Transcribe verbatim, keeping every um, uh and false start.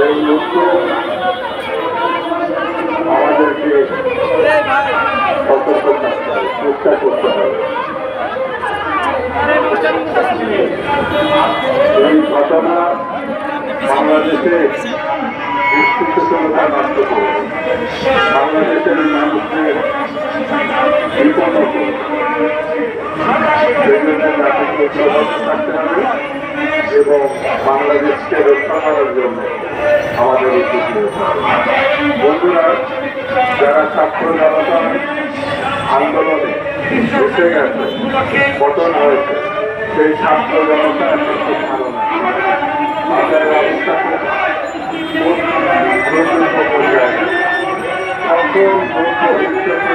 এই উদ্যোগ আমাদেরকে সতর্ক থাকতে হবে, চেষ্টা করতে হবে। এই ঘটনা বাংলাদেশে স্থিতিশীলতা নষ্ট করে, বাংলাদেশের মানুষের বিপন্ন করে। সেজন্য জাতিকে ঐক্যবদ্ধ থাকতে হবে এবং বাংলাদেশকে রক্ষা করার জন্য আমাদের উদ্যোগ নিতে হবে। বন্ধুরা, যারা ছাত্র জনতা আন্দোলনে এসে গেছে, পতন হয়েছে, সেই ছাত্র জনতা খুব ভালো না, তাদের অবস্থা খুব পর্যায়ে সকল